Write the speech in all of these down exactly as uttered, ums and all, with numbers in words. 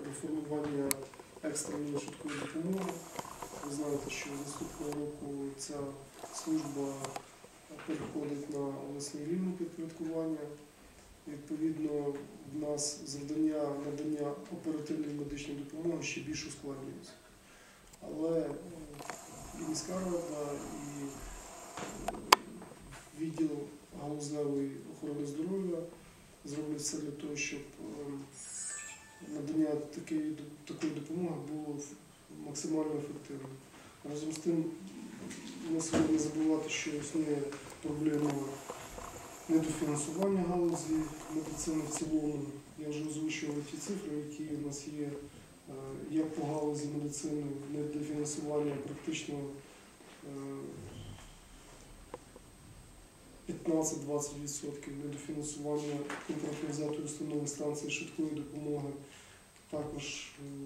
про формування екстреної швидкої допомоги. Ви знаєте, що з наступного року ця служба переходить на обласний рівень підпорядкування. Відповідно, в нас завдання надання оперативної медичної допомоги ще більш ускладнюється. Але і міська рада, і відділ галузевої охорони здоров'я зроблять все для того, щоб надання такої, такої допомоги було максимально ефективним. Разом з тим, не слід не забувати, що існує проблема недофінансування галузі медицини в цілому. Я вже озвучував ті цифри, які в нас є, як по галузі медицини, недофінансування практично п'ятнадцять-двадцять відсотків, недофінансування контрактно взятої установи станції швидкої допомоги також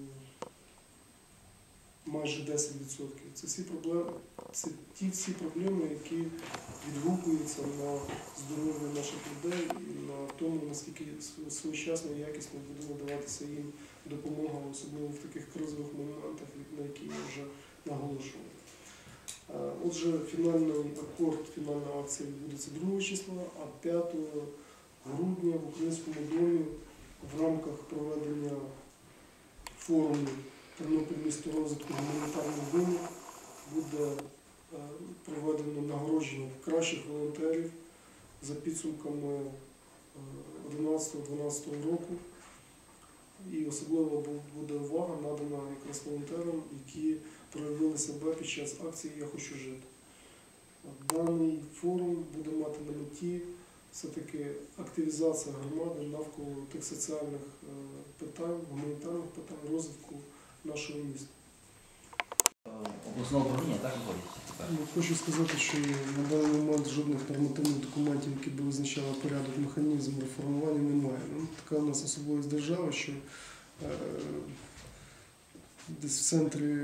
майже десять відсотків. Це всі проблеми, це ті всі проблеми, які відгукуються на здоров'я наших людей і на тому, наскільки своєчасно і якісно буде надаватися їм допомога, особливо в таких кризових моментах, на які я вже наголошував. Отже, фінальний акорд, фінальна акція відбудеться другого числа, а п'ятого грудня в Українському домі в рамках проведення форуму Тернопіль місто розвитку гуманітарних донів буде проведено нагородження кращих волонтерів за підсумками одинадцятого-дванадцятого року. І особливо буде увага надана якраз волонтерам, які проявили себе під час акції «Я хочу жити». Даний форум буде мати на меті все-таки активізація громади навколо тих соціальних питань, гуманітарних питань розвитку нашого міста. Обласного управління так виходить? Хочу сказати, що на даний момент жодних нормативних документів, які б визначали порядок, механізм реформування, немає. Ну, така у нас особливість держави, що е, десь в центрі,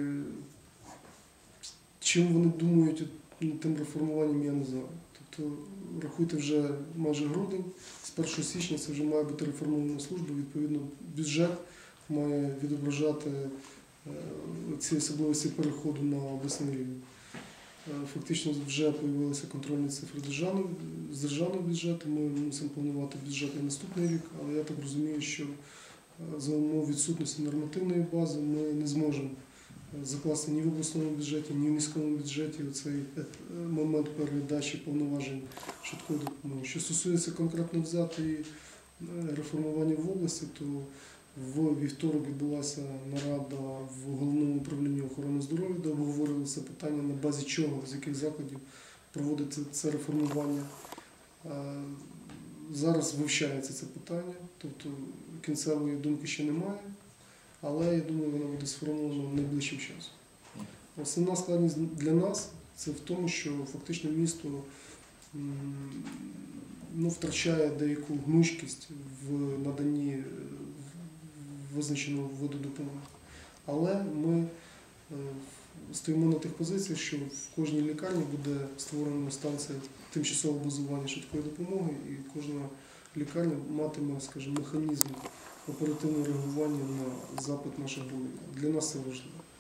чим вони думають над тим реформуванням, я не знаю. Тобто, рахуйте вже майже грудень, з першого січня це вже має бути реформована служба, відповідно бюджет має відображати ці особливості переходу на обласний рівень. Фактично вже з'явилися контрольні цифри з державного бюджету, ми мусимо планувати бюджет на наступний рік, але я так розумію, що за умов відсутності нормативної бази ми не зможемо закласти ні в обласному бюджеті, ні в міському бюджеті цей момент передачі повноважень швидкої допомоги. Що стосується конкретно взятої реформування в області, то в вівторок відбулася нарада в Головному управлінні охорони здоров'я, де обговорювалося питання, на базі чого, з яких закладів проводиться це реформування. Зараз вивчається це питання, тобто кінцевої думки ще немає, але я думаю, вона буде сформована найближчим часом. Основна складність для нас це в тому, що фактично місто ну, втрачає деяку гнучкість в наданні визначеного виду допомоги. Але ми стоїмо на тих позиціях, що в кожній лікарні буде створена станція тимчасового базування швидкої допомоги, і кожна лікарня матиме, скажімо, механізм оперативного реагування на запит наших болів. Для нас це важливо.